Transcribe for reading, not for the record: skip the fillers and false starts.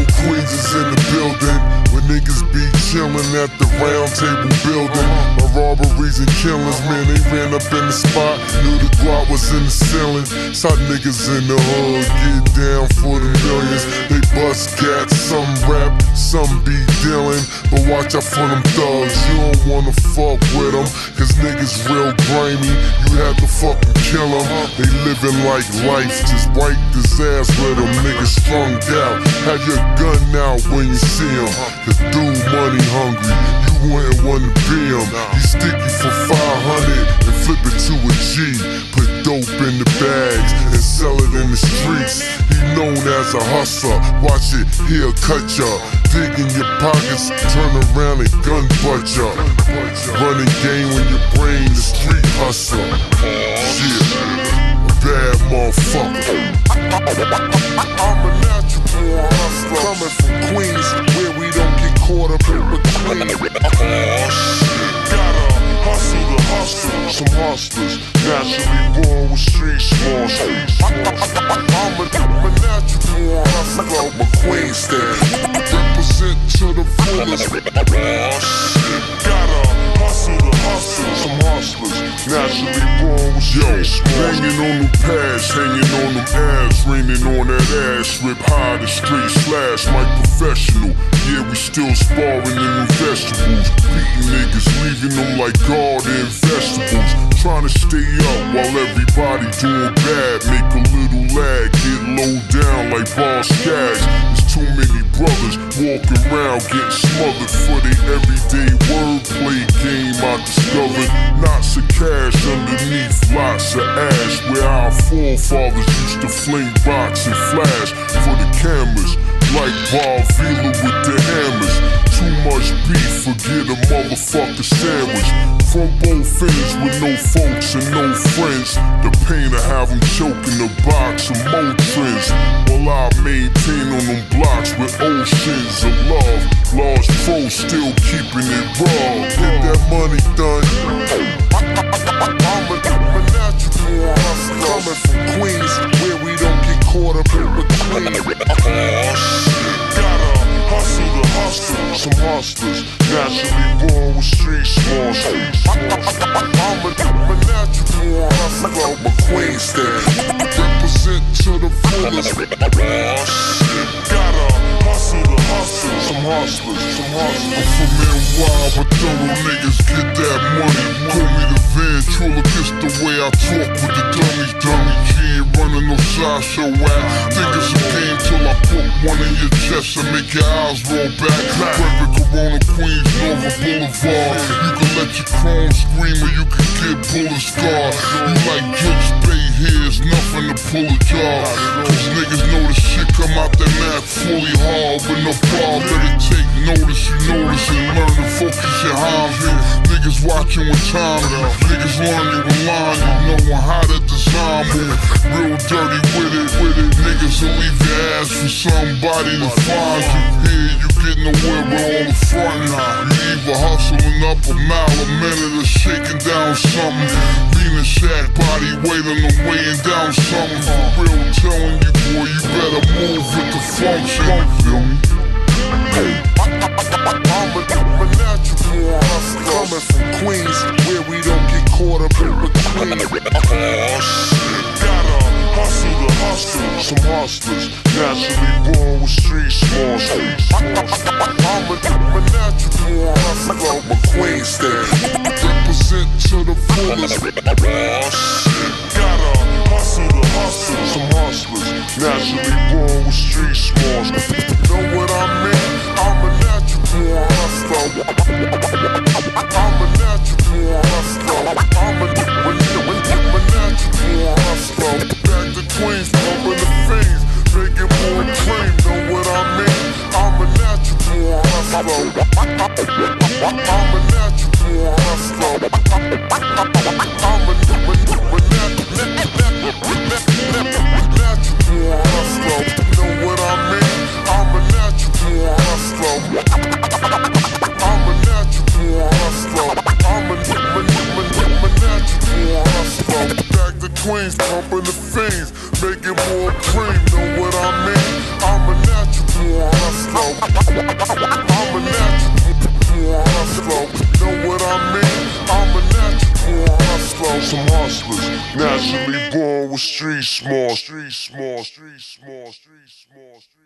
know Queens is in the building. When niggas be chillin' at the round table building. My robberies and killings, man, they ran up in the spot. Knew the guap was in the ceiling. Saw niggas in the hood get down for the millions. They bust cats, some rap, some be dealing. But watch out for them thugs, you don't wanna fuck with them. Cause niggas real grimy, you have to fucking kill them. They living like life, just wipe this ass with them. Niggas strung out, have your gun out when you see them. Cause dude money hungry, you wouldn't wanna be him. He sticky for 500 and flip it to a G. Put dope in the bags and sell it in the streets. He known as a hustler, watch it, he'll cut ya. Dig in your pockets, turn around and gun butt ya. Running game when your brain the street hustler. Shit, a bad motherfucker. I'm a natural born hustler, coming from Queens, where we don't get caught up in between. Gotta hustle the hustle, some hustlers, naturally born with street smarts. I'm a natural born hustler, my Queens stand. Represent to the fullest. Gotta hustle the hustle, some hustlers, naturally born with street smarts. Hanging on them pads, hanging on them ass, raining on that ass, rip high the straight slash, like professional. Yeah, we still sparring in them vegetables, beating niggas, leaving them like garden vegetables. Trying to stay up while everybody doing bad, make a little lag, get low down like boss cash. There's too many brothers walking around getting smothered for their everyday wordplay game. I discovered knots of cash underneath lots of ash, where our forefathers used to fling rocks and flash for the cameras, like Bob Vila with the hammers. Too much beef, forget a motherfucker sandwich. From both ends with no folks and no friends. The pain of have them choking the box of more trends, while I maintain on them blocks with oceans of love. Large pros still keeping it raw. Get that money done. I'm a natural born hustler, coming from Queens, where we don't get caught up in between. Gotta hustle the hustle, some hustlers, naturally born with street smarts. I'm a natural born hustler, my Queens stand. Represent to the fullest. Gotta hustle the hustle, some hustlers, some hustlers. I'm from NY, but thorough niggas get that money. Call me the ventriloquist, the way I talk with the dummies. Dummy G ain't running no sideshow act. Think it's a game till I put one in your chest and make your eyes roll back. Perfect Corona, Queens, Nova Boulevard. You can let your chrome scream or you can get bullet scarred. You like Judge Bay, here's nothing to pull a jar. Cause niggas know the shit come out that mad fully hard. But no problem, better take notice, you notice and learn to focus your hands. Niggas watching with time, niggas learn you in line, you knowin' how to design move. Real dirty with it, niggas will leave your ass for somebody to find you. Here you get nowhere with all the frontin'. You either hustling up a mile a minute or shaking down something. Leaning shack body weight on them weighing down something. For real telling you boy, you better move with the function. Feel me? I'm a natural born hustler, coming from Queens, where we don't get caught up in between. Gotta hustle the hustle, some hustlers, naturally born with street smarts. I'm a natural born hustler, my Queens stand. Represent to the fullest. Gotta hustle the hustle, some hustlers, naturally born with street smarts. Know what I mean? I'm a natural born hustler. I'm a natural born hustler. I'm a natural born hustler. Back to Queens, pumping the fiends, making more cream. Know what I mean? I'm a natural born hustler. I'm a natural born hustler. I'm a natural born hustler. Know what I mean? I'm a natural born hustler. I'm a natural born hustler. I'm a natural born hustler. Back to Queens, pumping the fiends, making more cream. Know what I mean? I'm a natural born hustler. I'm a natural born hustler. Know what I mean? I'm a natural born hustler. Some hustlers, naturally born with street small, street small, street small, street small.